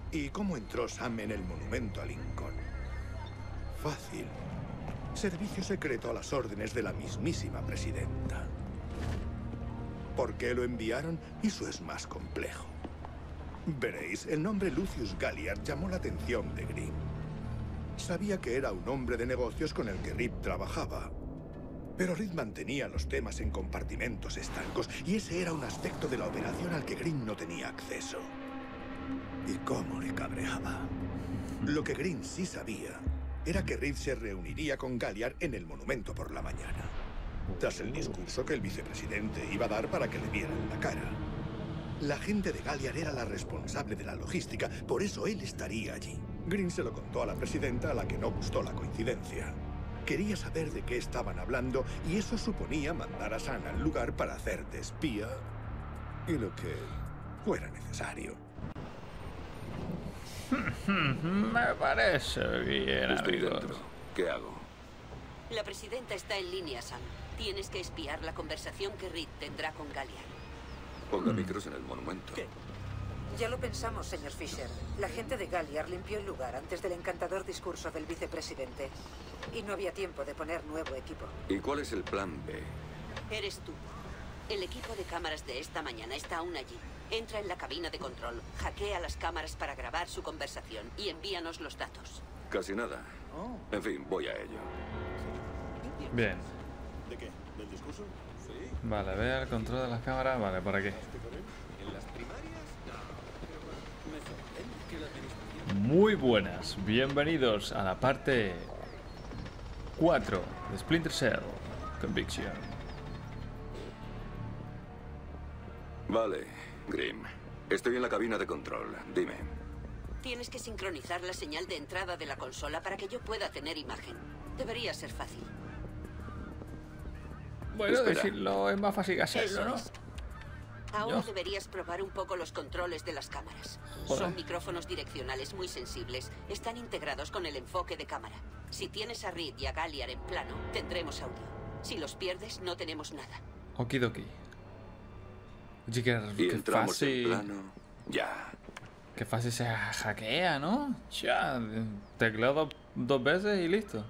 ¿Y cómo entró Sam en el monumento a Lincoln? Fácil. Servicio secreto a las órdenes de la mismísima presidenta. ¿Por qué lo enviaron? Eso es más complejo. Veréis, el nombre Lucius Galliard llamó la atención de Grimm. Sabía que era un hombre de negocios con el que Reed trabajaba. Pero Reed mantenía los temas en compartimentos estancos y ese era un aspecto de la operación al que Grimm no tenía acceso. ¿Y cómo le cabreaba? Lo que Grimm sí sabía era que Reed se reuniría con Galliard en el monumento por la mañana, tras el discurso que el vicepresidente iba a dar para que le vieran la cara. La gente de Galliard era la responsable de la logística, por eso él estaría allí. Grimm se lo contó a la presidenta, a la que no gustó la coincidencia. Quería saber de qué estaban hablando y eso suponía mandar a Sam al lugar para hacer de espía y lo que fuera necesario. Me parece bien, Estoy amigos. dentro. ¿Qué hago? La presidenta está en línea, Sam. Tienes que espiar la conversación que Reed tendrá con Galliard. Ponga micros en el monumento. ¿Qué? Ya lo pensamos, señor Fisher. La gente de Galliard limpió el lugar antes del encantador discurso del vicepresidente. Y no había tiempo de poner nuevo equipo. ¿Y cuál es el plan B? Eres tú. El equipo de cámaras de esta mañana está aún allí. Entra en la cabina de control, hackea las cámaras para grabar su conversación y envíanos los datos. Casi nada. En fin, voy a ello. Bien. ¿De qué? ¿Del discurso? Sí. Vale, ve el control de las cámaras. Vale, por aquí. ¿En las primarias? No. Me sorprende que la administración... Muy buenas. Bienvenidos a la parte 4 de Splinter Cell Conviction. Vale, Grimm. Estoy en la cabina de control. Dime. Tienes que sincronizar la señal de entrada de la consola para que yo pueda tener imagen. Debería ser fácil. Bueno, Espera. decirlo es más fácil que hacerlo, Eso ¿no? es. Ahora Yo. deberías probar un poco los controles de las cámaras. Joder. Son micrófonos direccionales muy sensibles. Están integrados con el enfoque de cámara. Si tienes a Reed y a Galliard en plano, tendremos audio. Si los pierdes, no tenemos nada. Okidoki. Oye, Y qué entramos fácil. en plano. Ya. Qué fácil se hackea, ¿no? Ya, teclado dos veces y listo.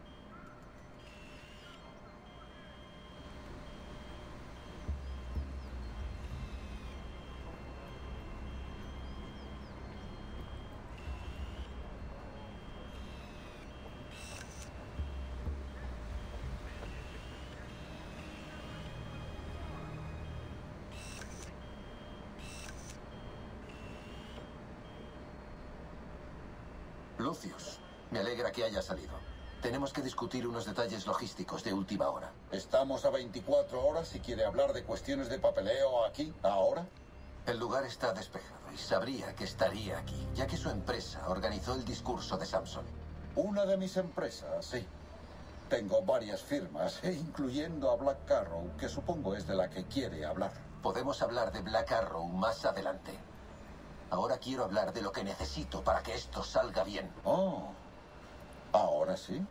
Lucius, me alegra que haya salido. Tenemos que discutir unos detalles logísticos de última hora. Estamos a 24 horas y quiere hablar de cuestiones de papeleo aquí, ahora. El lugar está despejado y sabría que estaría aquí, ya que su empresa organizó el discurso de Samson. Una de mis empresas, sí. Tengo varias firmas, incluyendo a Black Arrow, que supongo es de la que quiere hablar. Podemos hablar de Black Arrow más adelante. Ahora quiero hablar de lo que necesito para que esto salga bien. Oh, ¿ahora sí?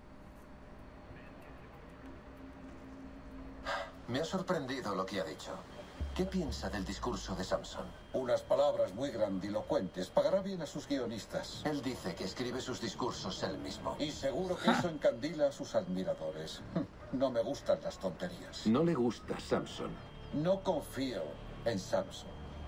Me ha sorprendido lo que ha dicho. ¿Qué piensa del discurso de Samson? Unas palabras muy grandilocuentes. Pagará bien a sus guionistas. Él dice que escribe sus discursos él mismo. Y seguro que eso encandila a sus admiradores. No me gustan las tonterías. No le gusta Samson. No confío en Samson.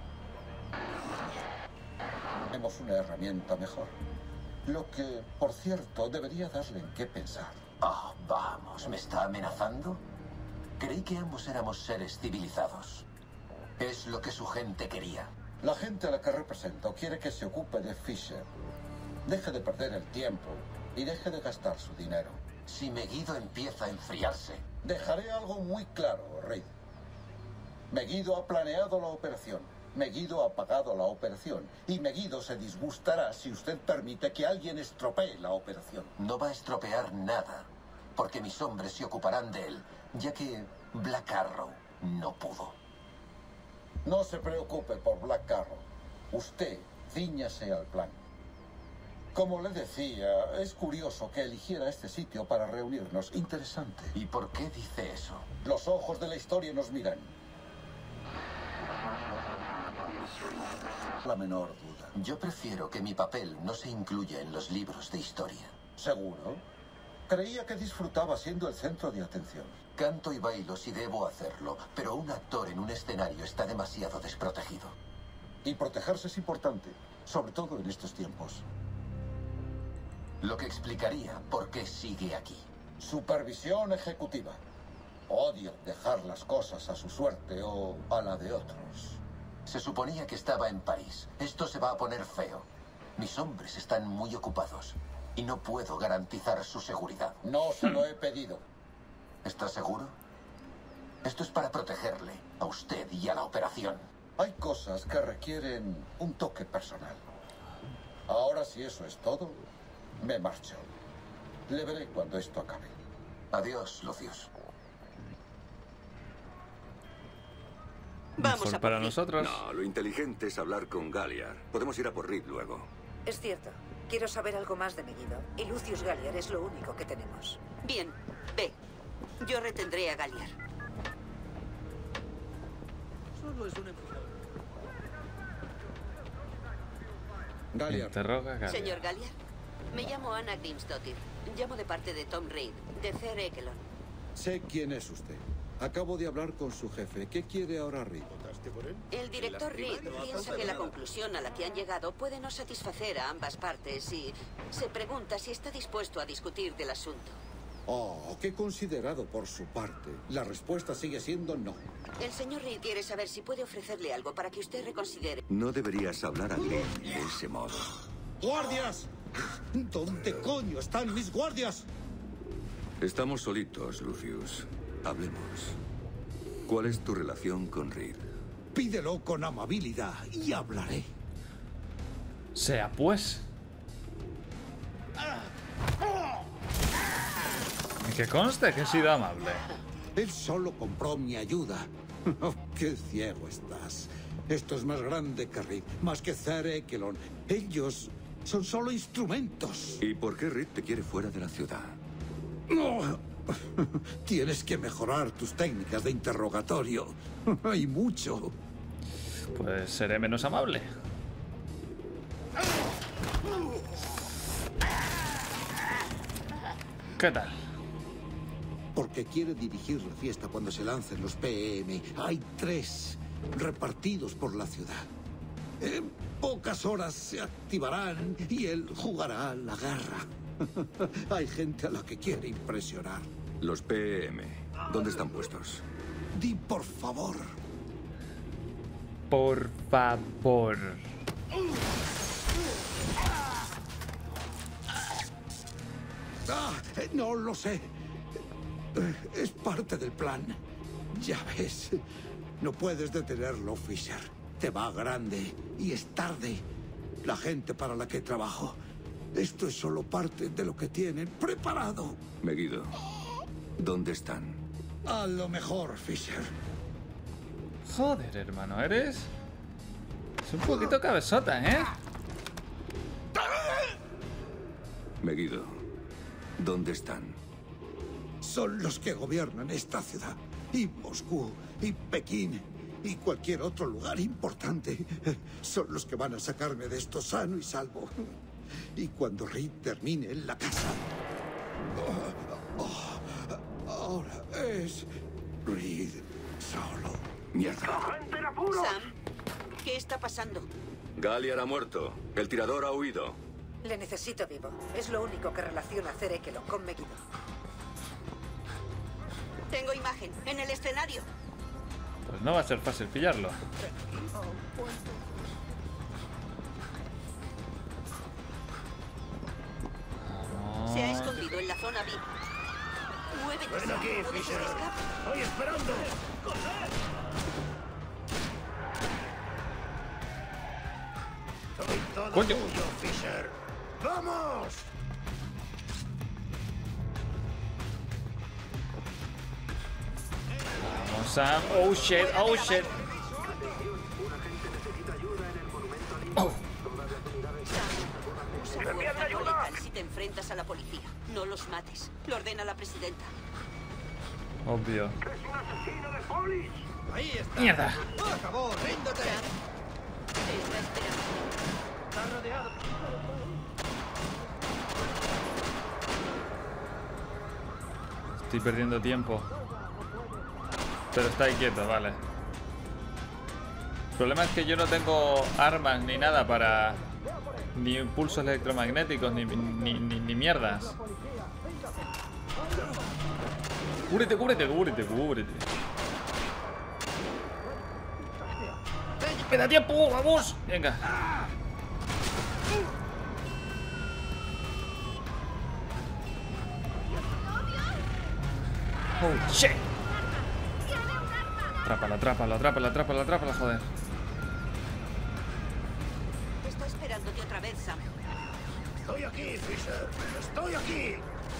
Tenemos una herramienta mejor. Lo que, por cierto, debería darle en qué pensar. Ah, vamos, ¿me está amenazando? Creí que ambos éramos seres civilizados. Es lo que su gente quería. La gente a la que represento quiere que se ocupe de Fisher. Deje de perder el tiempo y deje de gastar su dinero. Si Megiddo empieza a enfriarse, Dejaré algo muy claro, Reed. Megiddo ha planeado la operación. Megiddo ha pagado la operación. Y Megiddo se disgustará si usted permite que alguien estropee la operación. no va a estropear nada, porque mis hombres se ocuparán de él, ya que Black Arrow no pudo. No se preocupe por Black Arrow. Usted cíñase al plan. Como le decía, es curioso que eligiera este sitio para reunirnos. Interesante. ¿Y por qué dice eso? Los ojos de la historia nos miran. La menor duda. Yo prefiero que mi papel no se incluya en los libros de historia. ¿Seguro? Creía que disfrutaba siendo el centro de atención. Canto y bailo si debo hacerlo, pero un actor en un escenario está demasiado desprotegido. Y protegerse es importante, sobre todo en estos tiempos. Lo que explicaría por qué sigue aquí. Supervisión ejecutiva. Odio dejar las cosas a su suerte o a la de otros. Se suponía que estaba en París. Esto se va a poner feo. Mis hombres están muy ocupados y no puedo garantizar su seguridad. No se lo he pedido. ¿Estás seguro? Esto es para protegerle, a usted y a la operación. Hay cosas que requieren un toque personal. Ahora, si eso es todo, me marcho. Le veré cuando esto acabe. Adiós, Lucius. Vamos Mejor a para por Reed. nosotros. No, lo inteligente es hablar con Galliard. Podemos ir a por Reed luego. Es cierto. Quiero saber algo más de Megiddo. Y Lucius Galliard es lo único que tenemos. Bien, ve. Yo retendré a Galliard. Solo es un empujón. Galliard, Interroga a Galliard. Señor Galliard, me llamo Anna Grimsdottir. Llamo de parte de Tom Reed, de Cer Ekelon. sé quién es usted. Acabo de hablar con su jefe. ¿Qué quiere ahora Reed? El director Reed piensa que la conclusión a la que han llegado puede no satisfacer a ambas partes y se pregunta si está dispuesto a discutir del asunto. Oh, qué considerado por su parte. La respuesta sigue siendo no. El señor Reed quiere saber si puede ofrecerle algo para que usted reconsidere. No deberías hablar a Reed de ese modo. ¡Guardias! ¿Dónde coño están mis guardias? Estamos solitos, Lucius. Hablemos. ¿Cuál es tu relación con Reed? Pídelo con amabilidad y hablaré. Sea pues. Y que conste que he sido amable. Él solo compró mi ayuda. Oh, qué ciego estás. Esto es más grande que Reed, más que Cer Ekelon. Ellos son solo instrumentos. ¿Y por qué Reed te quiere fuera de la ciudad? No. Tienes que mejorar tus técnicas de interrogatorio. Hay mucho. Pues seré menos amable. ¿Qué tal? Porque quiere dirigir la fiesta cuando se lancen los PM. Hay 3 repartidos por la ciudad. En pocas horas se activarán y él jugará la guerra. Hay gente a la que quiere impresionar. Los PM. ¿Dónde están puestos? Di por favor. Por favor. No lo sé. Es parte del plan. Ya ves. No puedes detenerlo, Fisher. Te va grande y es tarde. La gente para la que trabajo. Esto es solo parte de lo que tienen preparado. Megiddo. ¿Dónde están? A lo mejor, Fisher. Joder, hermano, eres... Es un poquito cabezota, ¿eh? Megiddo. ¿Dónde están? Son los que gobiernan esta ciudad. Y Moscú, y Pekín, y cualquier otro lugar importante. Son los que van a sacarme de esto sano y salvo. Y cuando Reed termine en la casa... ahora es Reed solo. Mierda. Sam, ¿qué está pasando? Galliard ha muerto. El tirador ha huido. Le necesito vivo. Es lo único que relaciona a Cer Ekelon con Megiddo. Tengo imagen, en el escenario. Pues no va a ser fácil pillarlo. Se ha escondido en la zona VIP. Muévete, Sam. ¿Puedes escapar? ¡Estoy esperando! ¡Soy todo ¡Coño! tuyo, Fisher! ¡Vamos! Vamos, Sam. Oh shit, oh shit. Oh. Usa fuerza no letal si te enfrentas a la policía. No los mates. Lo ordena la presidenta. Obvio. ¡Es un asesino de polis! Ahí está. ¡Mierda! ¡Acabó! ¡Ríndete! Te está esperando. Estoy perdiendo tiempo. Pero está ahí quieto, vale. El problema es que yo no tengo armas ni nada para... Ni impulsos electromagnéticos, ni mierdas. Cúbrete, cúbrete, cúbrete, cúbrete. ¡Me da tiempo! ¡Vamos! Venga. ¡Oh, shit! Atrápala, atrápala, atrápala, atrápala, atrápala, joder. Estoy esperándote otra vez, Sam. Estoy aquí, Fisher. Estoy aquí.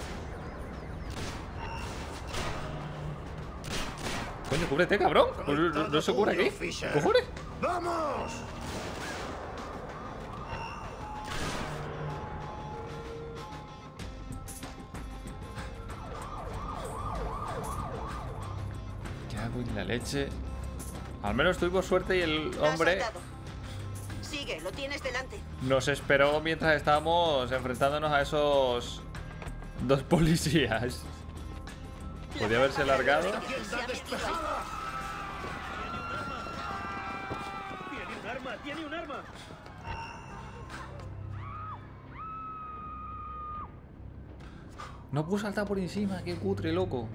Coño, cúbrete, cabrón. No se cubre aquí. ¿Cojones? ¡Vamos! ¿Qué hago en la leche? Al menos tuvimos suerte y el hombre Sigue, lo tienes delante. nos esperó mientras estábamos enfrentándonos a esos dos policías. Podía haberse largado. ¡Tiene un arma! ¡Tiene un arma! No puedo saltar por encima, qué cutre, loco.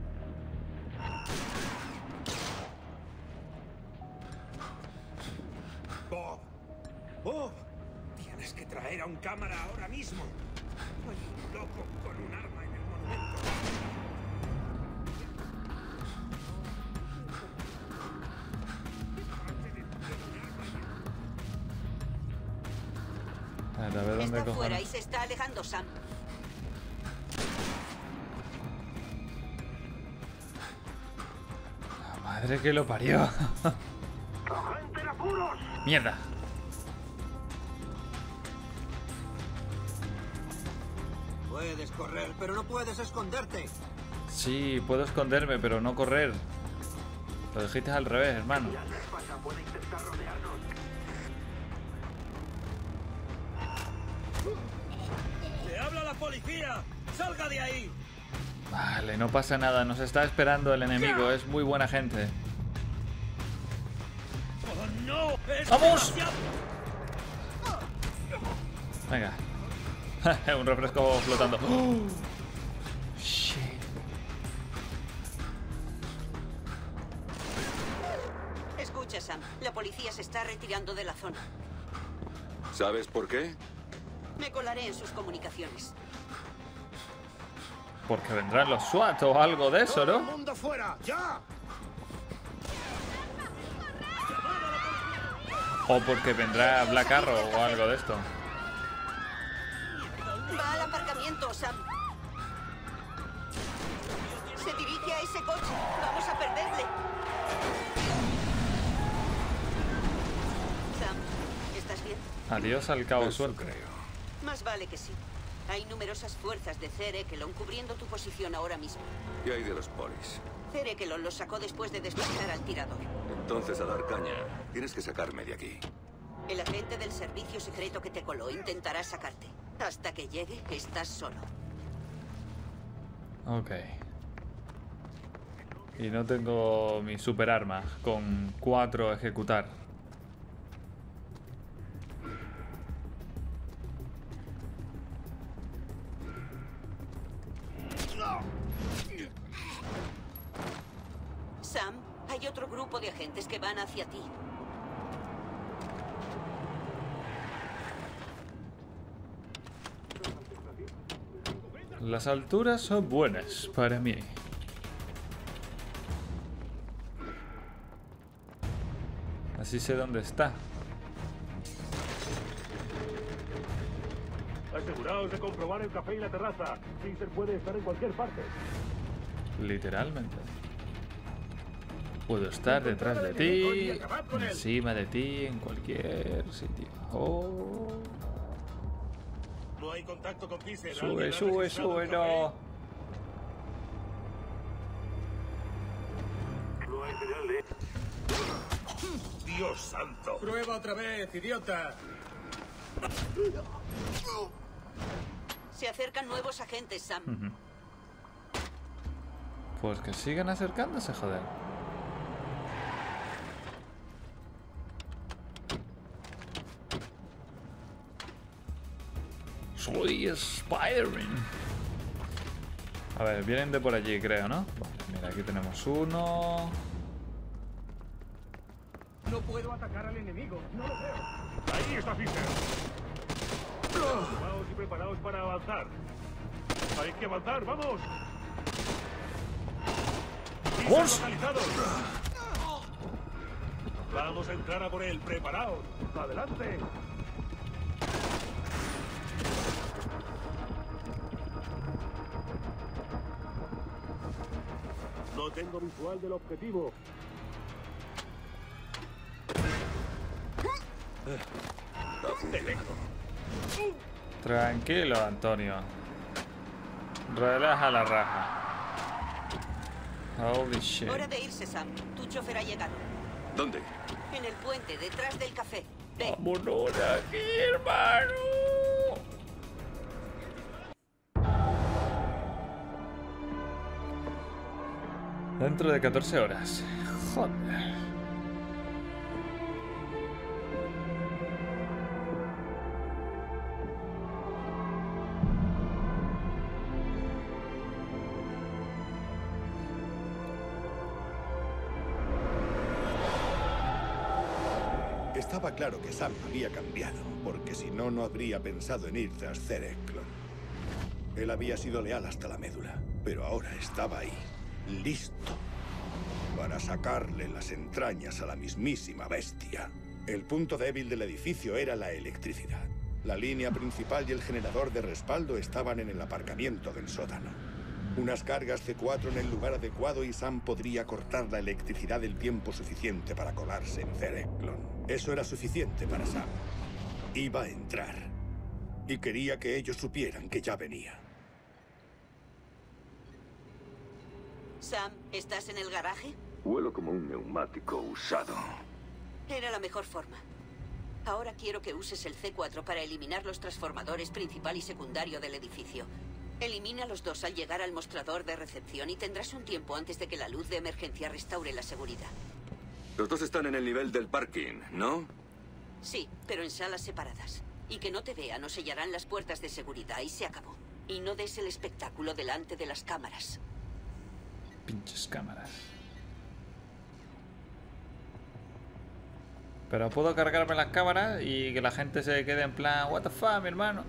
Bob. Bob. Tienes que traer a un cámara ahora mismo. Hay un loco con un arma en el monumento. A ver dónde Está cojones. fuera y se está alejando, Sam. La madre que lo parió. ¡Gente en apuros! Mierda. Puedes correr, pero no puedes esconderte. Sí, puedo esconderme, pero no correr. Lo dijiste al revés, hermano. Puede intentar rodearnos. ¡Le habla a la policía! ¡Salga de ahí! Vale, no pasa nada. Nos está esperando el enemigo. Es muy buena gente. ¡Oh, no! ¡Es ¡Vamos! demasiado! Venga. Un refresco flotando. ¡Oh! Shit. Escucha, Sam. La policía se está retirando de la zona. ¿Sabes por qué? Me colaré en sus comunicaciones. Porque vendrán los SWAT o algo de eso, ¡Todo el ¿no? mundo fuera! ¡Ya! O porque vendrá Black Arrow o algo de esto. Va al aparcamiento, Sam. Se dirige a ese coche. Vamos a perderle. Sam, ¿estás bien? Adiós al cabo Eso suerte. creo. Más vale que sí. Hay numerosas fuerzas de Cer Ekelon cubriendo tu posición ahora mismo. ¿Qué hay de los polis? Cer Ekelon los sacó después de desplazar al tirador. Entonces, a dar caña. Tienes que sacarme de aquí. El agente del servicio secreto que te coló intentará sacarte. Hasta que llegue, estás solo. Ok. Y no tengo mi super arma con 4 ejecutar. Sam, hay otro grupo de agentes que van hacia ti. Las alturas son buenas para mí. Así sé dónde está. Aseguraos de comprobar el café y la terraza. Fisher puede estar en cualquier parte. Literalmente. Puedo estar detrás de ti, encima de ti, en cualquier sitio. Oh. No hay contacto con Fisher. Sube, sube, sube, no. No hay señal de... ¡Dios santo! ¡Prueba otra vez, idiota! Se acercan nuevos agentes, Sam. Pues que sigan acercándose, joder. Soy Spider-Man. A ver, vienen de por allí, creo, ¿no? Vale, mira, aquí tenemos uno. No puedo atacar al enemigo. No lo veo. Ahí está Fisher. Vamos y preparaos para avanzar. Hay que avanzar, vamos. ¡Vamos! Vamos a entrar a por él. Preparaos. Adelante. No tengo visual del objetivo. Tranquilo, Antonio. Relaja la raja. Holy shit. Hora de irse, Sam. Tu chofer ha llegado. ¿Dónde? En el puente, detrás del café. Ve. Vámonos de aquí, hermano. Dentro de 14 horas. Joder. Estaba claro que Sam había cambiado, porque si no, no habría pensado en ir tras Cereclon. Él había sido leal hasta la médula, pero ahora estaba ahí, listo, para sacarle las entrañas a la mismísima bestia. El punto débil del edificio era la electricidad. La línea principal y el generador de respaldo estaban en el aparcamiento del sótano. Unas cargas C4 en el lugar adecuado y Sam podría cortar la electricidad el tiempo suficiente para colarse en Cereclon. Eso era suficiente para Sam. Iba a entrar. Y quería que ellos supieran que ya venía. Sam, ¿estás en el garaje? Huelo como un neumático usado. Era la mejor forma. Ahora quiero que uses el C4 para eliminar los transformadores principal y secundario del edificio. Elimina los dos al llegar al mostrador de recepción y tendrás un tiempo antes de que la luz de emergencia restaure la seguridad. Los dos están en el nivel del parking, ¿no? Sí, pero en salas separadas. Y que no te vean o sellarán las puertas de seguridad y se acabó. Y no des el espectáculo delante de las cámaras. Pinches cámaras. Pero puedo cargarme las cámaras y que la gente se quede en plan, what the fuck, mi hermano.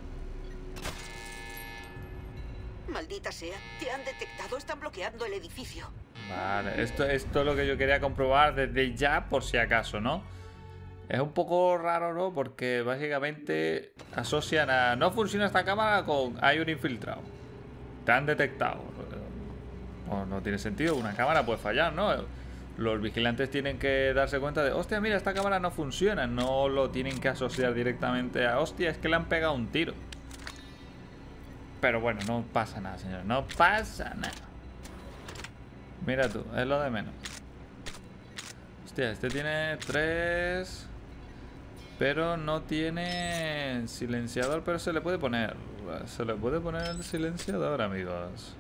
Maldita sea, te han detectado, están bloqueando el edificio. Vale, esto es lo que yo quería comprobar desde ya, por si acaso, ¿no? Es un poco raro, ¿no? Porque básicamente asocian a... No funciona esta cámara con... Hay un infiltrado. Te han detectado. No tiene sentido, una cámara puede fallar, ¿no? Los vigilantes tienen que darse cuenta de... Hostia, mira, esta cámara no funciona. No lo tienen que asociar directamente a... Hostia, es que le han pegado un tiro. Pero bueno, no pasa nada, señor. No pasa nada. Mira tú, es lo de menos. Hostia, este tiene 3... Pero no tiene silenciador, pero se le puede poner. Se le puede poner el silenciador, amigos.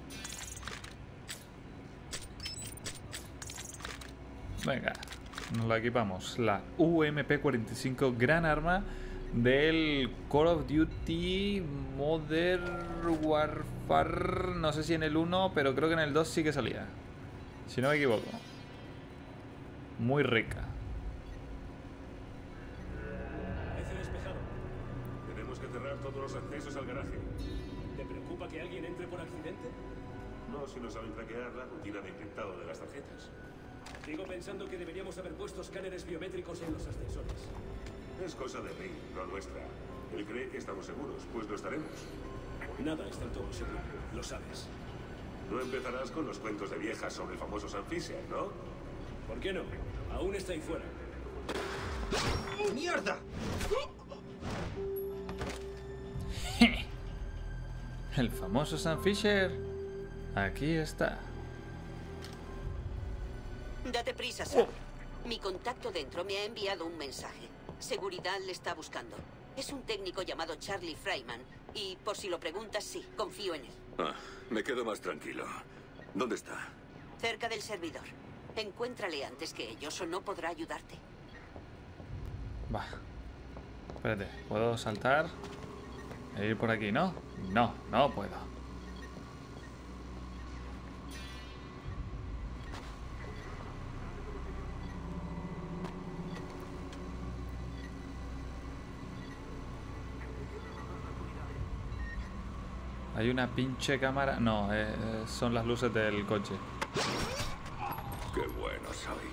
Venga, nos la equipamos. La UMP-45, gran arma del Call of Duty Modern Warfare. No sé si en el 1, pero creo que en el 2 sí que salía. Si no me equivoco. Muy rica. Parece despejado. Tenemos que cerrar todos los accesos al garaje. ¿Te preocupa que alguien entre por accidente? No, si no saben craquear la rutina de encriptado de las tarjetas. Sigo pensando que deberíamos haber puesto escáneres biométricos en los ascensores. Es cosa de Rey, no nuestra. Él cree que estamos seguros, pues lo estaremos. Nada es del todo seguro, lo sabes. No empezarás con los cuentos de viejas sobre el famoso Sam Fisher, ¿no? ¿Por qué no? Aún está ahí fuera. ¡Mierda! El famoso Sam Fisher. Aquí está. Date prisa, Sam. Mi contacto dentro me ha enviado un mensaje. Seguridad le está buscando. Es un técnico llamado Charlie Fryman. Y por si lo preguntas, sí, confío en él. Ah, me quedo más tranquilo. ¿Dónde está? Cerca del servidor. Encuéntrale antes que ellos o no podrá ayudarte. Va. Espérate, ¿puedo saltar? E ir por aquí, ¿no? No, no puedo. Hay una pinche cámara. No, son las luces del coche. Qué bueno soy.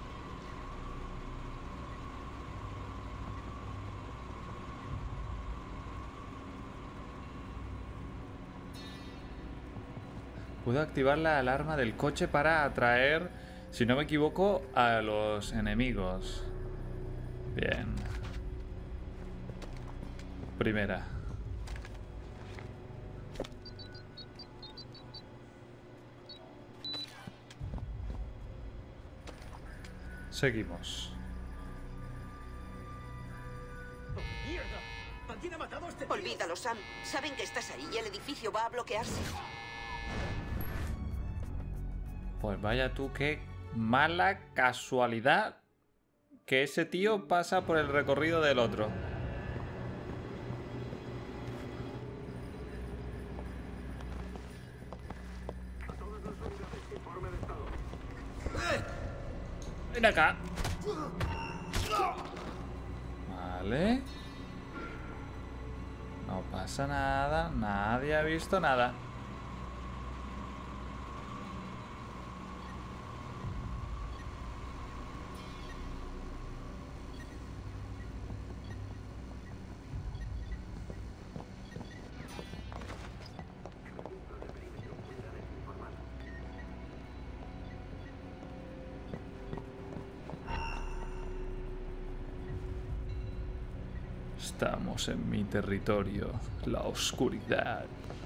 Puedo activar la alarma del coche para atraer, si no me equivoco, a los enemigos. Bien. Primera. Seguimos. Olvídalo, Sam. Saben que estás ahí y el edificio va a bloquearse. Pues vaya tú, qué mala casualidad que ese tío pasa por el recorrido del otro. Ven acá. Vale. No pasa nada. Nadie ha visto nada. Estamos en mi territorio, la oscuridad.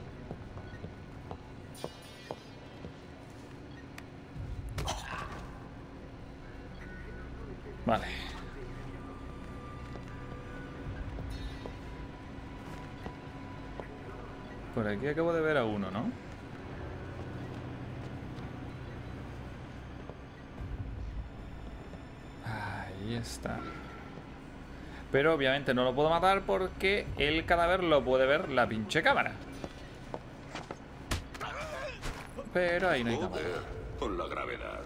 Vale. Por aquí acabo de ver a uno, ¿no? Ahí está. Pero obviamente no lo puedo matar porque el cadáver lo puede ver la pinche cámara. Pero ahí no hay cámara. Con la gravedad.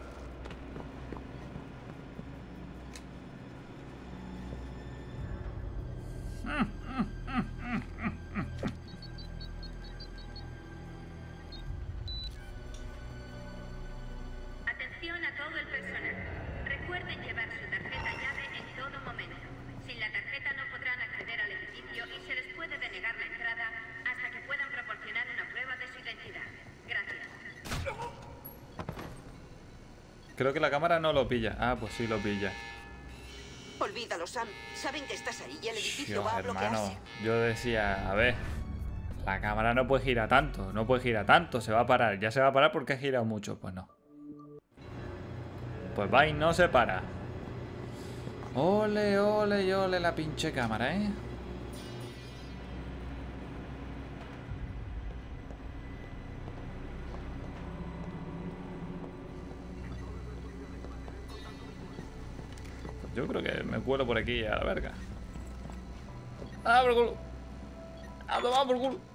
Atención a todo el personal. Recuerden llevar su tarjeta llave en todo momento. Sin la tarjeta no podrán acceder al edificio y se les puede denegar la entrada hasta que puedan proporcionar una prueba de su identidad. Gracias. Creo que la cámara no lo pilla. Ah, pues sí lo pilla. Olvídalo, Sam. Saben que estás ahí y el edificio va a hermano, bloquearse. yo decía, a ver, la cámara no puede girar tanto, no puede girar tanto, se va a parar. Ya se va a parar porque ha girado mucho. Pues no. Pues va y no se para. Ole, ole y ole la pinche cámara, ¿eh? Yo creo que me cuelo por aquí a la verga. ¡Ah, por culo! ¡Ah, vamos por culo!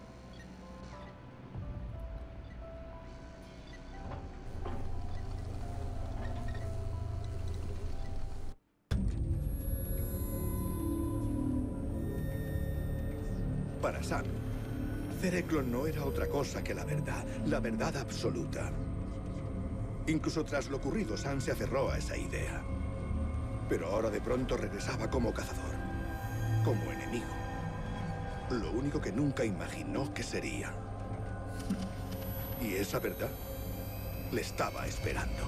Para Sam, Cereclon no era otra cosa que la verdad absoluta. Incluso tras lo ocurrido, Sam se aferró a esa idea. Pero ahora de pronto regresaba como cazador, como enemigo. Lo único que nunca imaginó que sería. Y esa verdad le estaba esperando.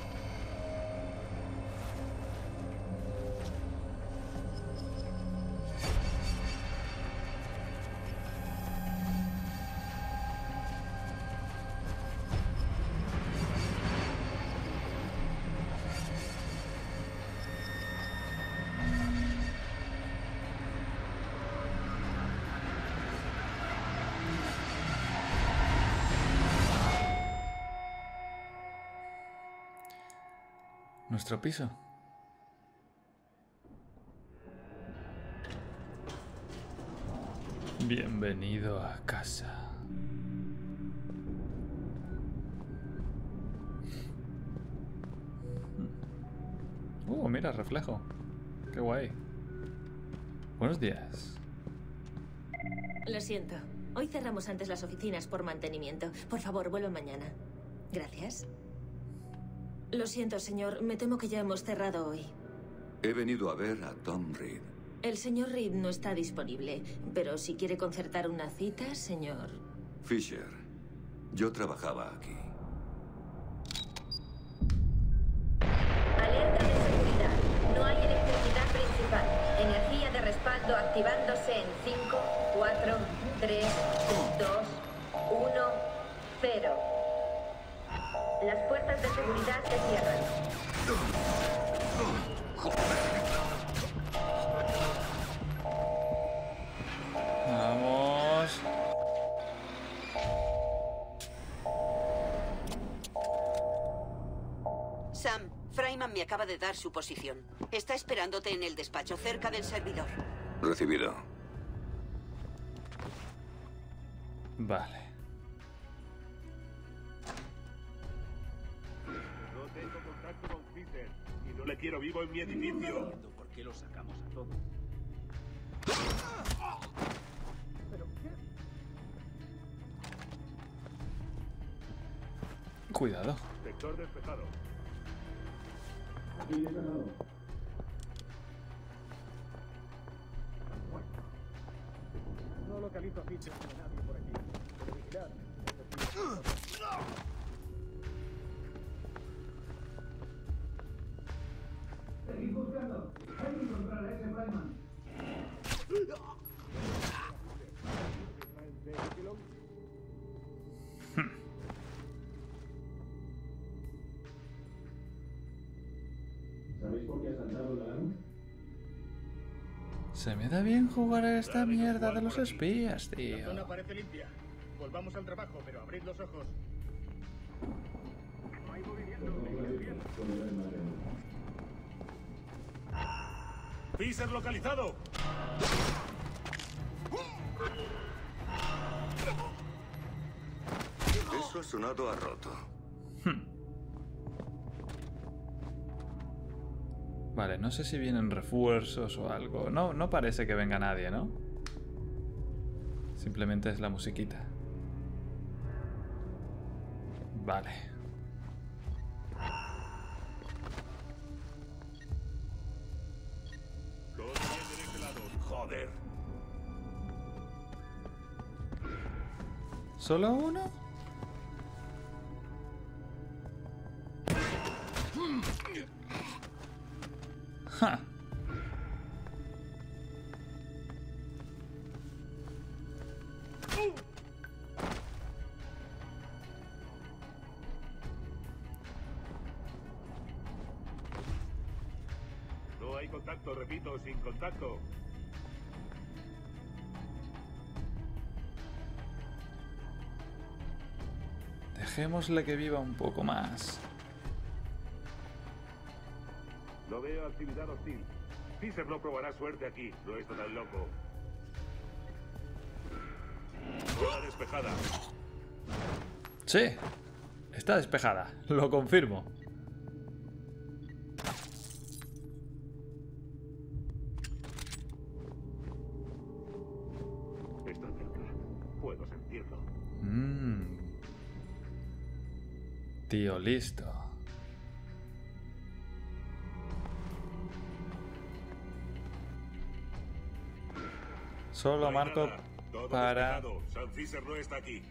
Nuestro piso. Bienvenido a casa. Mira, reflejo. Qué guay. Buenos días. Lo siento. Hoy cerramos antes las oficinas por mantenimiento. Por favor, vuelva mañana. Gracias. Lo siento, señor. Me temo que ya hemos cerrado hoy. He venido a ver a Tom Reed. El señor Reed no está disponible, pero si quiere concertar una cita, señor... Fisher, yo trabajaba aquí. Alerta de seguridad. No hay electricidad principal. Energía de respaldo activándose en 5, 4, 3, 2, 1, 0. Las puertas de seguridad se cierran. Vamos. Sam, Fryman me acaba de dar su posición. Está esperándote en el despacho, cerca del servidor. Recibido. Vale. No tengo contacto con Fisher y no le quiero vivo en mi edificio. ¿Por qué lo sacamos a todos? Cuidado. Sector despejado. No localizo a Fisher ni a nadie por aquí. Pero vigilar. Seguid buscando. Hay que encontrar a ese Fryman. ¿Sabéis por qué ha saltado la alarma? Se me da bien jugar a esta mierda de los espías, La tío. zona parece limpia. Volvamos al trabajo, pero abrid los ojos. No hay movimiento. Fisher localizado. Eso ha sonado a roto. Vale, no sé si vienen refuerzos o algo. No parece que venga nadie, ¿no? Simplemente es la musiquita. Vale. Todo bien de este lado. Joder. ¿Solo uno? Ja. No hay contacto, repito, sin contacto. Dejémosle que viva un poco más. No veo actividad hostil. Fisher no probará suerte aquí. No está tan loco. Zona despejada. Sí, está despejada, lo confirmo. Está cerca. Puedo sentirlo. Tío, listo. Solo No hay marco nada. Todo para... despejado. Sam Fisher no está aquí.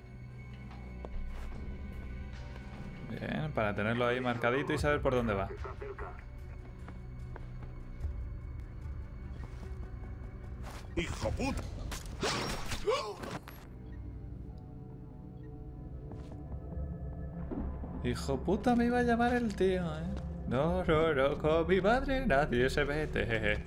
Bien, para tenerlo ahí marcadito y saber por dónde va. Está cerca. ¡Hijo puta! Hijo puta, me iba a llamar el tío, ¿eh? No, con mi madre nadie se mete.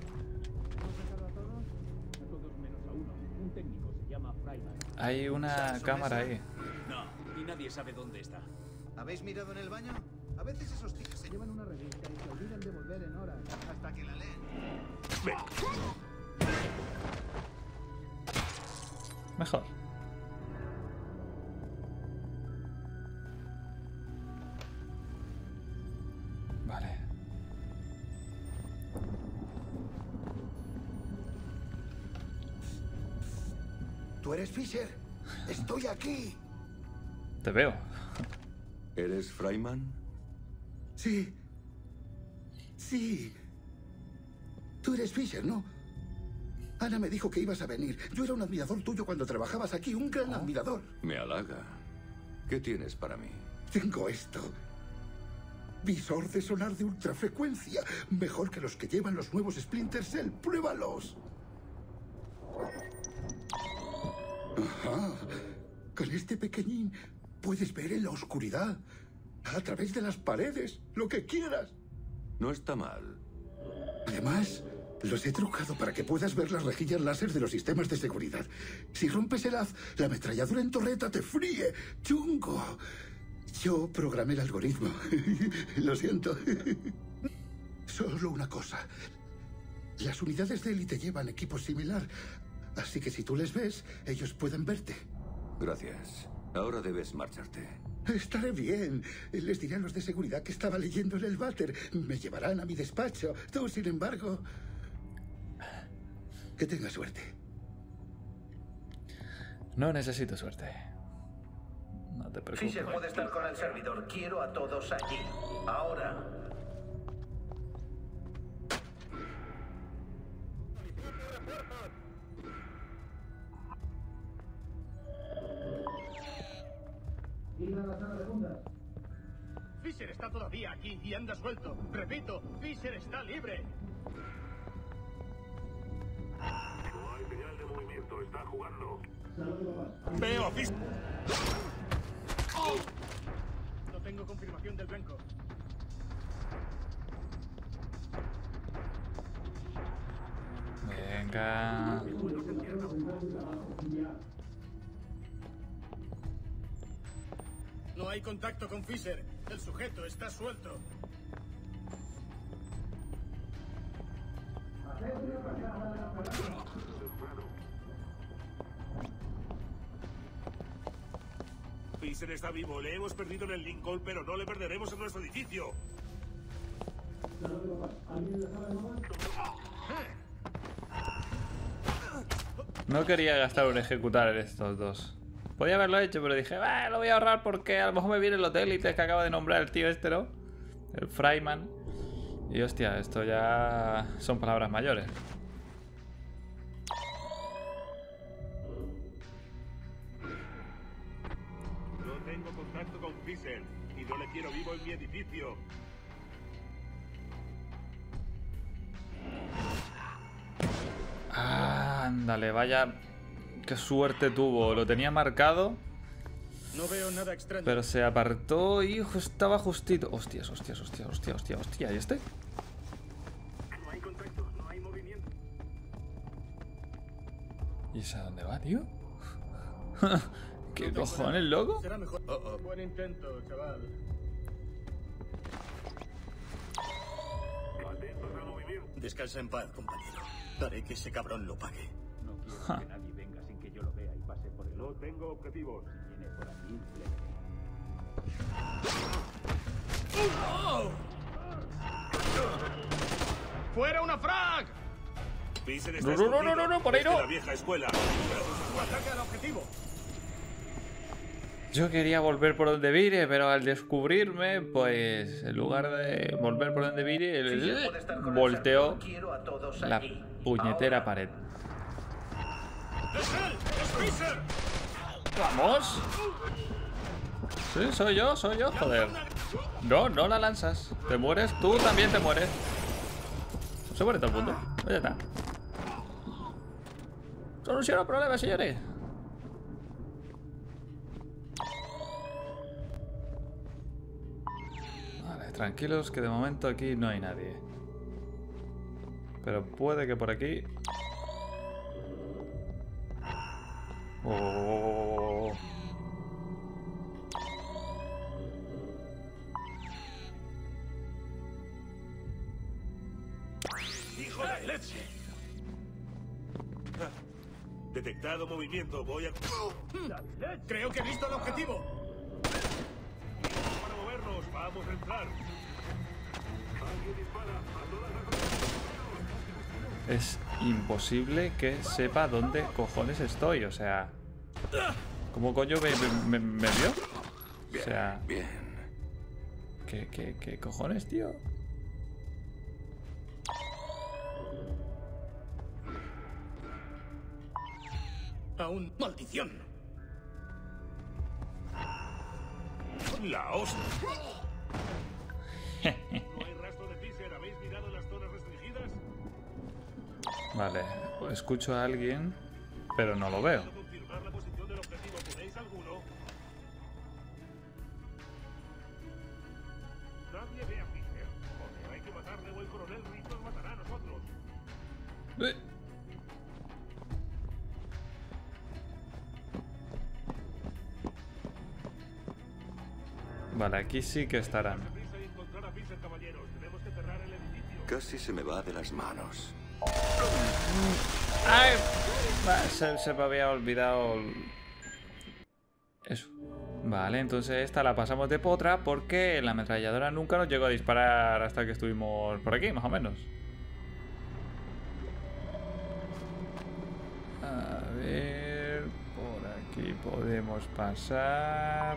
Un técnico se llama Fryman. Hay una cámara ahí. No, y nadie sabe dónde está. ¿Habéis mirado en el baño? A veces esos tíos se llevan una revista y se olvidan de volver en horas hasta que la leen. Mejor. Vale. ¿Tú eres Fisher? Estoy aquí. Te veo. ¿Eres Fryman? Sí. Sí. Tú eres Fisher, ¿no? Ana me dijo que ibas a venir. Yo era un admirador tuyo cuando trabajabas aquí, un gran admirador. Me halaga. ¿Qué tienes para mí? Tengo esto. Visor de sonar de ultrafrecuencia. Mejor que los que llevan los nuevos Splinter Cell. ¡Pruébalos! Ajá. Con este pequeñín puedes ver en la oscuridad, a través de las paredes, lo que quieras. No está mal. Además, los he trucado para que puedas ver las rejillas láser de los sistemas de seguridad. Si rompes el haz, la ametralladora en torreta te fríe. ¡Chungo! Yo programé el algoritmo. Lo siento. Solo una cosa. Las unidades de élite llevan equipo similar. Así que si tú les ves, ellos pueden verte. Gracias. Ahora debes marcharte. Estaré bien. Les diré a los de seguridad que estaba leyendo en el váter. Me llevarán a mi despacho. Tú, sin embargo... Que tengas suerte. No necesito suerte. No te preocupes. Fisher puede estar con el servidor. Quiero a todos allí. Ahora. Ir a la sala de fundas. Fisher está todavía aquí y anda suelto. Repito, Fisher está libre. No hay señal de movimiento. Está jugando. Veo a Fisher. No tengo confirmación del blanco. Venga. No hay contacto con Fisher. El sujeto está suelto. Fisher está vivo. Le hemos perdido en el Lincoln, pero no le perderemos en nuestro edificio. No quería gastar un ejecutar en estos dos. Podía haberlo hecho, pero dije, lo voy a ahorrar porque a lo mejor me vienen los élites que acaba de nombrar el tío este, ¿no? El Fryman. Y hostia, esto ya son palabras mayores. No tengo contacto con Fisher y no le quiero vivo en mi edificio. Ándale, vaya. Qué suerte tuvo. Lo tenía marcado. No veo nada extraño. Pero se apartó y estaba justito. Hostias, hostias, hostias, hostias, hostias, hostia. ¿Y este? No hay contacto, no hay movimiento. ¿Y ese a dónde va, tío? ¿Qué cojones, loco? Será mejor. Buen intento, chaval. Atentos al movimiento. Descansa en paz, compañero. Haré que ese cabrón lo pague. No quiero que nadie venga sin que yo lo vea y pase por el No otro. tengo objetivos. Si viene por aquí, le veré. ¡Fuera una frag! Fisher está No, por ahí no. La vieja escuela. ¡Ataque al objetivo! Yo quería volver por donde vine, pero al descubrirme, pues en lugar de volver por donde vine, volteó la puñetera pared. ¡Es él! ¡Es Fisher! ¡Vamos! Sí, soy yo, joder. No, no la lanzas. Te mueres, tú también te mueres. Se muere todo el mundo. Pues ya está. Soluciona el problema, señores. Vale, tranquilos que de momento aquí no hay nadie. Pero puede que por aquí... Oh. Detectado movimiento, voy a... Creo que he visto el objetivo. Para movernos, vamos a entrar. Alguien dispara a todas las... Es imposible que sepa dónde cojones estoy, o sea... ¿Cómo coño me vio? O sea... Bien. ¿Qué cojones, tío? Aún, maldición. La hostia. ¿No hay rastro de Fisher? ¿Habéis mirado las zonas restringidas? Vale, escucho a alguien, pero no lo veo. ¿Puedo confirmar la posición del objetivo? ¿Tenéis alguno? Nadie ve a Fisher. Porque hay que matarle o el coronel Reed nos matará a nosotros. Vale, aquí sí que estarán. Casi se me va de las manos. ¡Ay! Se me había olvidado eso. Vale, entonces esta la pasamos de potra porque la ametralladora nunca nos llegó a disparar hasta que estuvimos por aquí, más o menos. A ver... Por aquí podemos pasar...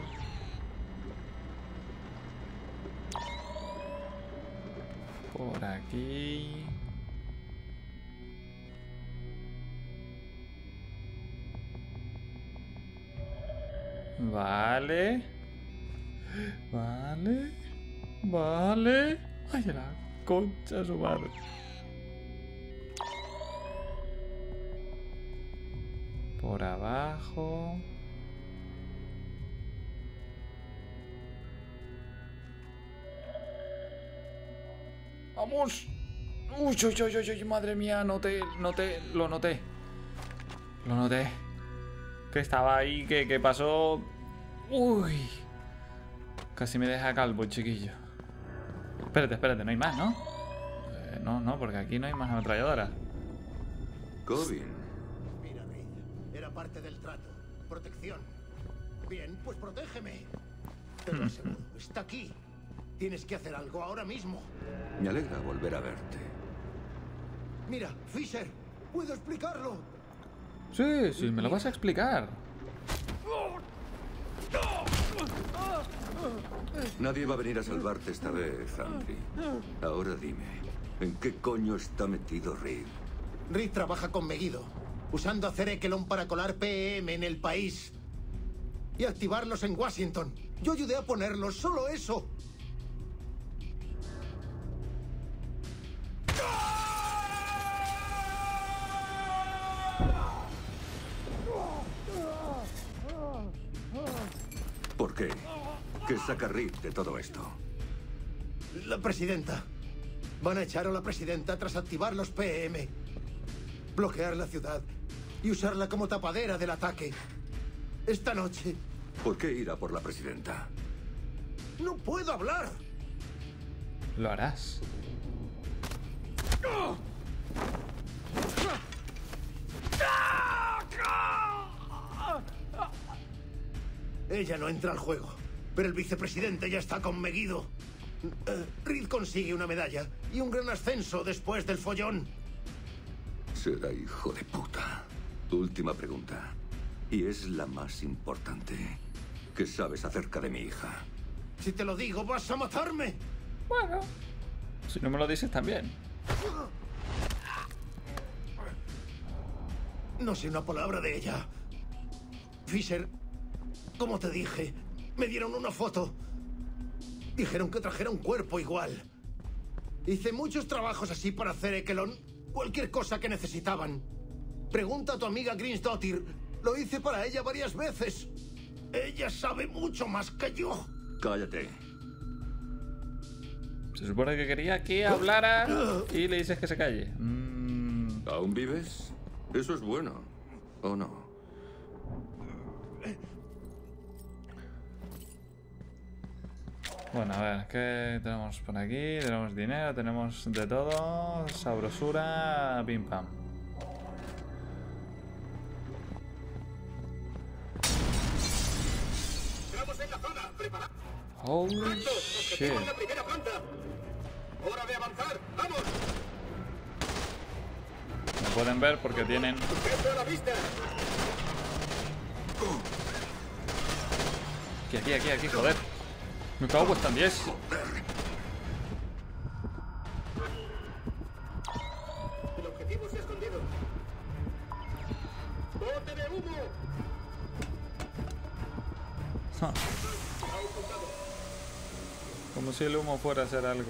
Por aquí... Vale. Vale. Vale. Ay, la concha de su madre. Por abajo. ¡Vamos! ¡Uy, uy, uy, uy! ¡Madre mía! Lo noté. Que estaba ahí, que pasó... ¡Uy! Casi me deja calvo el chiquillo. Espérate, no hay más, ¿no? No, porque aquí no hay más ametralladoras. Corbin. Mira, Reed, era parte del trato. Protección. Bien, pues protégeme. Te lo aseguro, está aquí. Tienes que hacer algo ahora mismo. Me alegra volver a verte. Mira, Fisher, puedo explicarlo. Sí, me lo vas a explicar. Nadie va a venir a salvarte esta vez, Andy. Ahora dime, ¿en qué coño está metido Reed? Reed trabaja con Megiddo, usando a Cerekelon para colar PEM en el país y activarlos en Washington. Yo ayudé a ponerlos, solo eso. ¿Por qué? ¿Qué saca Reed de todo esto? La presidenta. Van a echar a la presidenta tras activar los PM. Bloquear la ciudad y usarla como tapadera del ataque. Esta noche. ¿Por qué ir a por la presidenta? ¡No puedo hablar! Lo harás. Ella no entra al juego, pero el vicepresidente ya está con Megiddo. Reed consigue una medalla y un gran ascenso después del follón. Será hijo de puta. Última pregunta. Y es la más importante. ¿Qué sabes acerca de mi hija? Si te lo digo, vas a matarme. Bueno, si no me lo dices también. No sé una palabra de ella. Fisher, como te dije, me dieron una foto. Dijeron que trajera un cuerpo igual. Hice muchos trabajos así para hacer Cerekelon. Cualquier cosa que necesitaban. Pregunta a tu amiga Grinsdottir. Lo hice para ella varias veces. Ella sabe mucho más que yo. Cállate. Se supone que quería que hablara y le dices que se calle. ¿Aún vives? Eso es bueno. ¿O no? Bueno, a ver, ¿qué tenemos por aquí? Tenemos dinero, tenemos de todo. Sabrosura, pim pam. Holy shit. ¡Hora de avanzar! ¡Vamos! No pueden ver porque tienen... ¡Sujeto a la vista! Aquí, joder. Me cago, cuestan 10. El objetivo se ha escondido. ¡Bote de humo! Ja. Como si el humo fuera a hacer algo.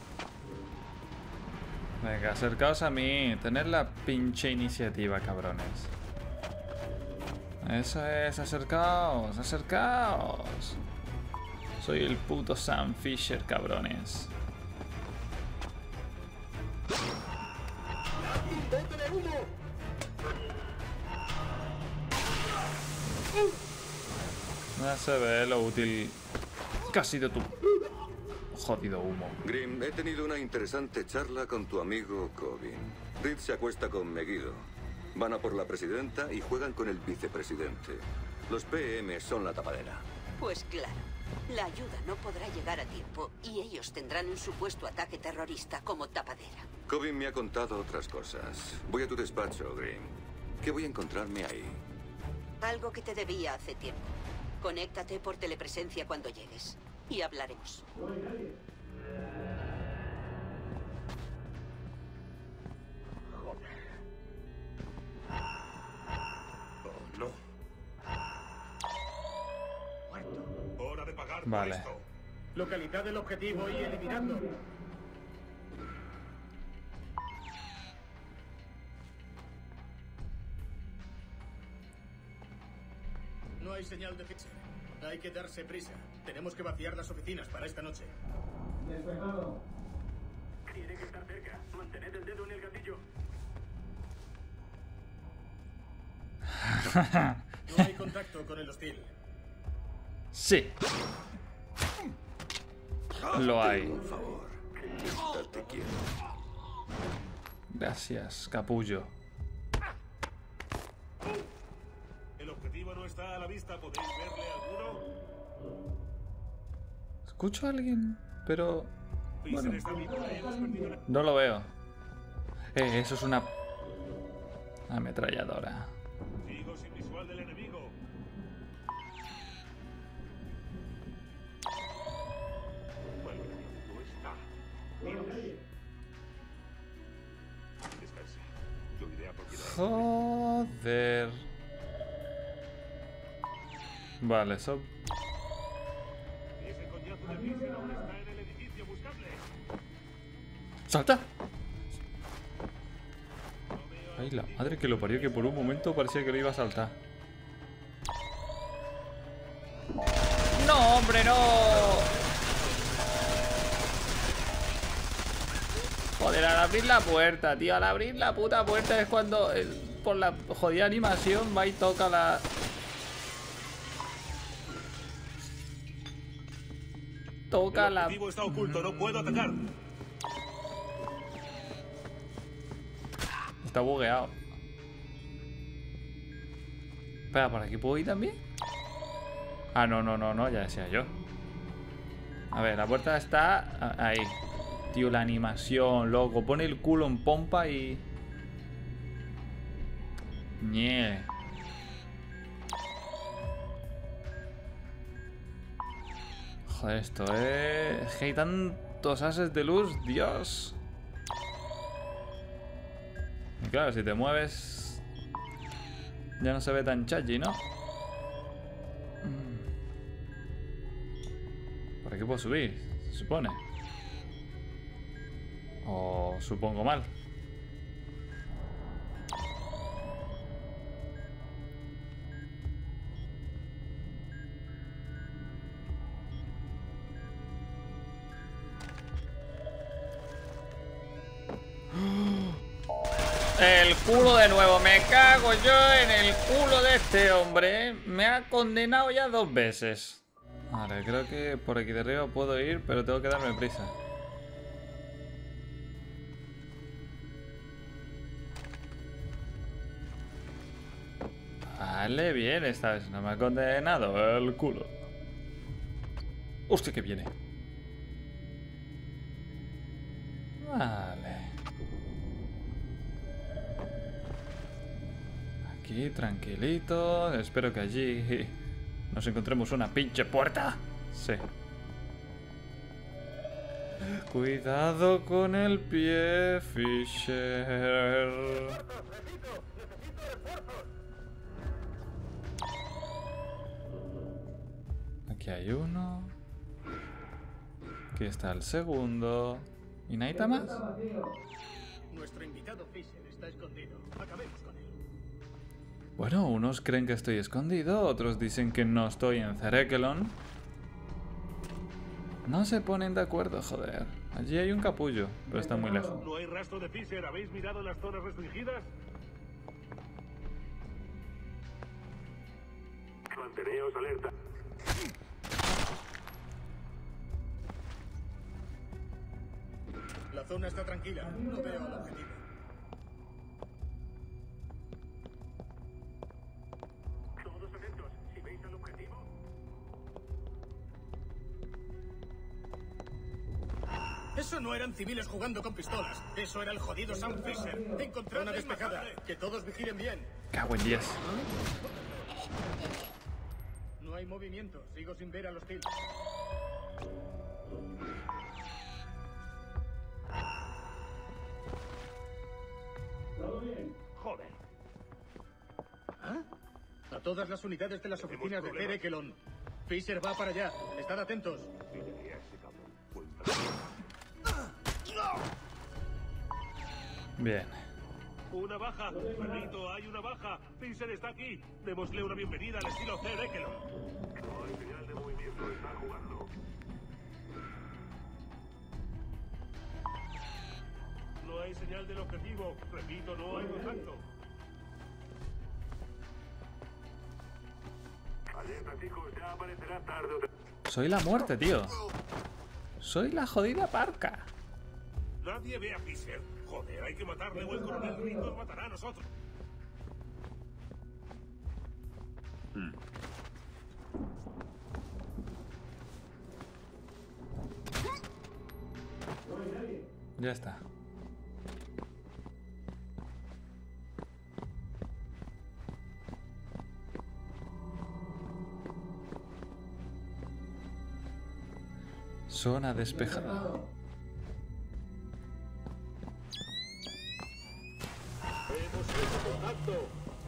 Venga, acercaos a mí. Tener la pinche iniciativa, cabrones. Eso es, acercaos, acercaos. Soy el puto Sam Fisher, cabrones. ¡Bote de humo! Ya se ve lo útil que ha sido tu jodido humo. Grim, he tenido una interesante charla con tu amigo Cobbin. Reed se acuesta con Megiddo. Van a por la presidenta y juegan con el vicepresidente. Los PM son la tapadera. Pues claro, la ayuda no podrá llegar a tiempo y ellos tendrán un supuesto ataque terrorista como tapadera. Cobbin me ha contado otras cosas. Voy a tu despacho, Grim. ¿Qué voy a encontrarme ahí? Algo que te debía hace tiempo. Conéctate por telepresencia cuando llegues y hablaremos. Oh, no. Muerto. Hora de pagar por Vale. esto. Localizad el objetivo y eliminadlo. No hay señal de Fisher. Hay que darse prisa. Tenemos que vaciar las oficinas para esta noche. Despejado. Tiene que estar cerca. Mantened el dedo en el gatillo. No hay contacto con el hostil. Sí. Lo hay. Por favor, estate quieto. Gracias, capullo. El objetivo no está a la vista. ¿Podéis verle alguno? Escucho a alguien, pero... Fisher Bueno, está vivo. Hemos perdido la... no lo veo. Eso es una ametralladora. Sigo sin visual del enemigo. Bueno, no está. Mírame. Descanse. Yo iré a por Joder. Vale, eso... Ese coñazo de Fisher aún está en el edificio. Buscadle. ¡Salta! Ay, la madre que lo parió, que por un momento parecía que lo iba a saltar. ¡No, hombre, no! Joder, al abrir la puerta, tío. Al abrir la puta puerta es cuando, por la jodida animación, va y toca la... Toca El la... objetivo está oculto. No puedo atacar. Está bugueado. Espera, ¿por aquí puedo ir también? Ah, no, ya decía yo. A ver, la puerta está ahí. Tío, la animación, loco. Pone el culo en pompa y... Ñe. Joder, esto es que hay tantos haces de luz, Dios. Y claro, si te mueves ya no se ve tan chachi, ¿no? Por aquí puedo subir, se supone. O supongo mal. El culo de nuevo, me cago yo en el culo de este hombre. Me ha condenado ya 2 veces. Vale, creo que por aquí de arriba puedo ir, pero tengo que darme prisa. Vale, bien, esta vez no me ha condenado el culo. Hostia, que viene. Vale. Aquí, tranquilito. Espero que allí nos encontremos una pinche puerta. Sí. Cuidado con el pie, Fisher. Aquí hay uno. Aquí está el segundo. ¿Y nadie más? Nuestro invitado Fisher está escondido. Acabemos con él. Bueno, unos creen que estoy escondido, otros dicen que no estoy en Cerekelon. No se ponen de acuerdo, joder. Allí hay un capullo, pero está muy lejos. No hay rastro de Fisher. ¿Habéis mirado las zonas restringidas? Manteneos alerta. La zona está tranquila. No veo el objetivo. Todos atentos. Si veis el objetivo... Eso no eran civiles jugando con pistolas. Eso era el jodido Sam Fisher. Encontré una despejada. Que todos vigilen bien. Cago en 10. No hay movimiento. Sigo sin ver al hostil. ¿Todo bien? Joder. ¿Ah? A todas las unidades de las oficinas de Cerekelon. Fisher va para allá. Estad atentos. Bien. Una baja. Perrito, hay una baja. Fisher está aquí. Démosle una bienvenida al estilo Cerekelon. No hay señal de movimiento. Está jugando. No hay señal del objetivo. Repito, no hay contacto. Alerta, chicos. Ya aparecerá tarde o temprano. Soy la muerte, tío. Soy la jodida parca. Nadie ve a Fisher. Joder, hay que matarle o el coronel Reed nos matará a nosotros. Ya está. Zona despejada. Hemos hecho contacto.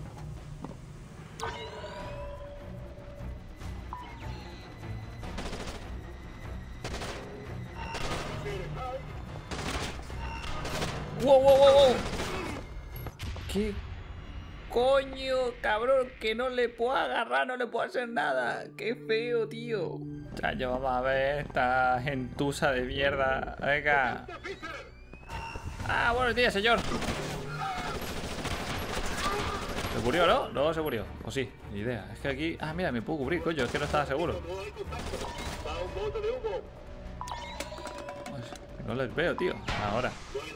¡Wow, wow, wow, wow! ¿Qué coño, cabrón? Que no le puedo agarrar, no le puedo hacer nada. ¡Qué feo, tío! Ya vamos a ver esta gentuza de mierda. Venga. Ah, buenos días, señor. ¿Se murió, no? No se murió. O sí, ni idea. Es que aquí... Ah, mira, me puedo cubrir, coño. Es que no estaba seguro. Pues, no les veo, tío. Ahora.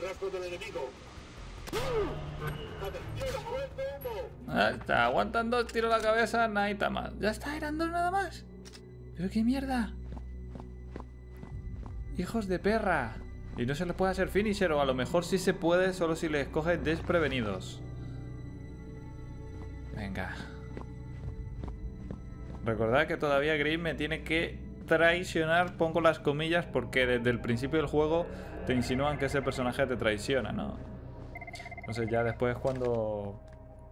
Ah, está aguantando, tiro la cabeza, nada más. Ya está, eran dos nada más. Pero qué mierda. Hijos de perra. Y no se les puede hacer finisher, o a lo mejor sí se puede, solo si les coge desprevenidos. Venga. Recordad que todavía Grimm me tiene que traicionar, pongo las comillas, porque desde el principio del juego te insinúan que ese personaje te traiciona, ¿no? Entonces ya después cuando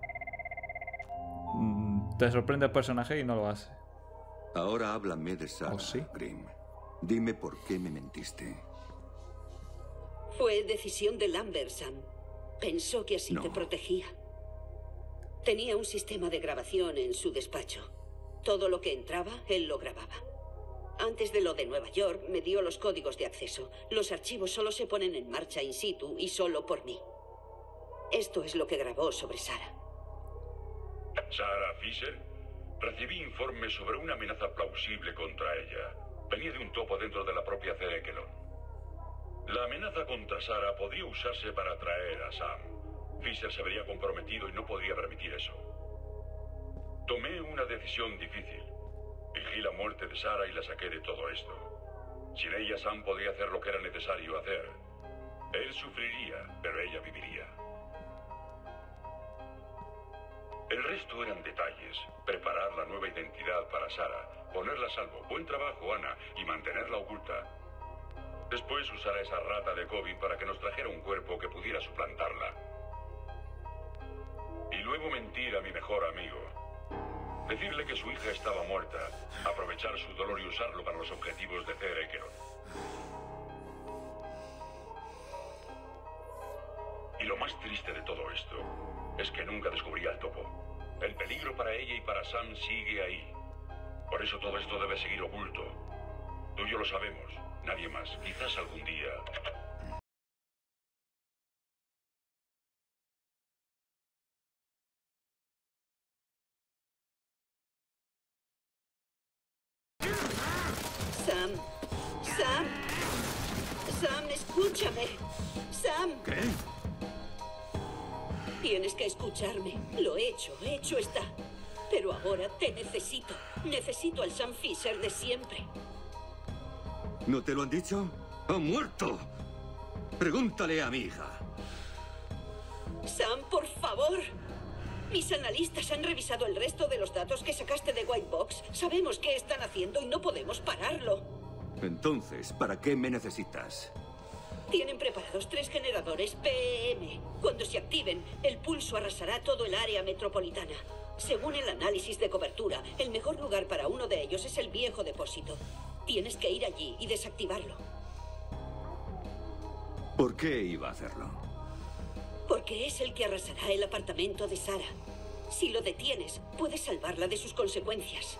te sorprende el personaje y no lo hace. Ahora háblame de Sarah, ¿Oh, sí? Grimm. Dime por qué me mentiste. Fue decisión de Lambert, Sam. Pensó que así te protegía. Tenía un sistema de grabación en su despacho. Todo lo que entraba, él lo grababa. Antes de lo de Nueva York, me dio los códigos de acceso. Los archivos solo se ponen en marcha in situ y solo por mí. Esto es lo que grabó sobre Sarah. Sarah Fisher, recibí informes sobre una amenaza plausible contra ella. Venía de un topo dentro de la propia Cerekelon. La amenaza contra Sarah podría usarse para atraer a Sam. Fisher se vería comprometido y no podría permitir eso. Tomé una decisión difícil. Fingí la muerte de Sara y la saqué de todo esto. Sin ella, Sam podría hacer lo que era necesario hacer. Él sufriría, pero ella viviría. El resto eran detalles. Preparar la nueva identidad para Sara, ponerla a salvo. Buen trabajo, Ana, y mantenerla oculta. Después usar a esa rata de Coby para que nos trajera un cuerpo que pudiera suplantarla. Y luego mentir a mi mejor amigo. Decirle que su hija estaba muerta, aprovechar su dolor y usarlo para los objetivos de Thera Ekelon. Y lo más triste de todo esto es que nunca descubrí al topo. El peligro para ella y para Sam sigue ahí. Por eso todo esto debe seguir oculto. Tú y yo lo sabemos, nadie más. Quizás algún día... Sam. Sam. Sam, escúchame. Sam. ¿Qué? Tienes que escucharme. Lo he hecho está. Pero ahora te necesito. Necesito al Sam Fisher de siempre. ¿No te lo han dicho? ¡Ha muerto! Pregúntale a mi hija. Sam, por favor. Mis analistas han revisado el resto de los datos que sacaste de White Box. Sabemos qué están haciendo y no podemos pararlo. Entonces, ¿para qué me necesitas? Tienen preparados 3 generadores PEM. Cuando se activen, el pulso arrasará todo el área metropolitana. Según el análisis de cobertura, el mejor lugar para uno de ellos es el viejo depósito. Tienes que ir allí y desactivarlo. ¿Por qué iba a hacerlo? Porque es el que arrasará el apartamento de Sara. Si lo detienes, puedes salvarla de sus consecuencias.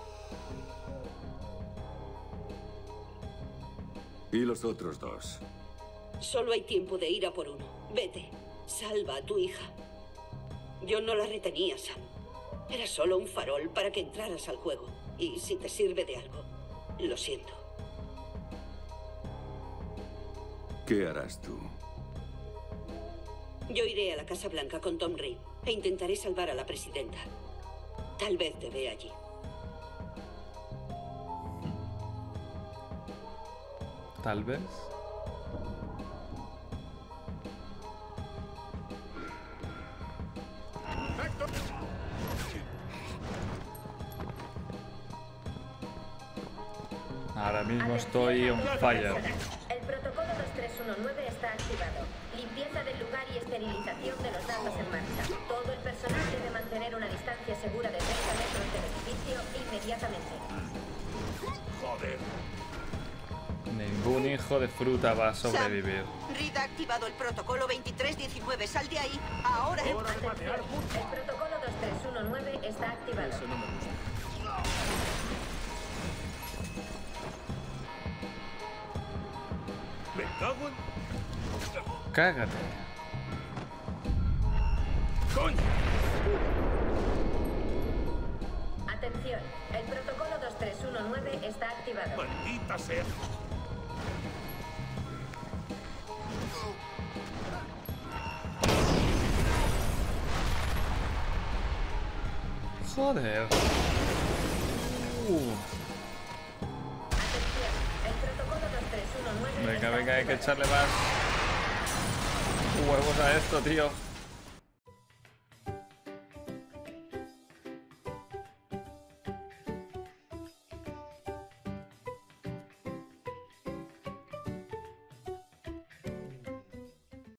¿Y los otros 2? Solo hay tiempo de ir a por uno. Vete. Salva a tu hija. Yo no la retenía, Sam. Era solo un farol para que entraras al juego. Y si te sirve de algo, lo siento. ¿Qué harás tú? Yo iré a la Casa Blanca con Tom Reed e intentaré salvar a la presidenta. Tal vez te vea allí. Tal vez. Ahora mismo estoy on fire. El protocolo 2319 está activado. Limpieza del lugar y esterilización de los datos en marcha. Todo el personal debe mantener una distancia segura de 30 metros del edificio inmediatamente. Joder. Ningún hijo de fruta va a sobrevivir. Reed ha activado el protocolo 2319. Sal de ahí. Ahora. Atención. El protocolo 2319 está activado. Eso no me gusta. Me cago en... Cágate. ¡Coño! Atención. El protocolo 2319 está activado. ¡Maldita sea! Joder. Atención. El protocolo 2319 Venga, venga, hay que echarle más huevos a esto, tío.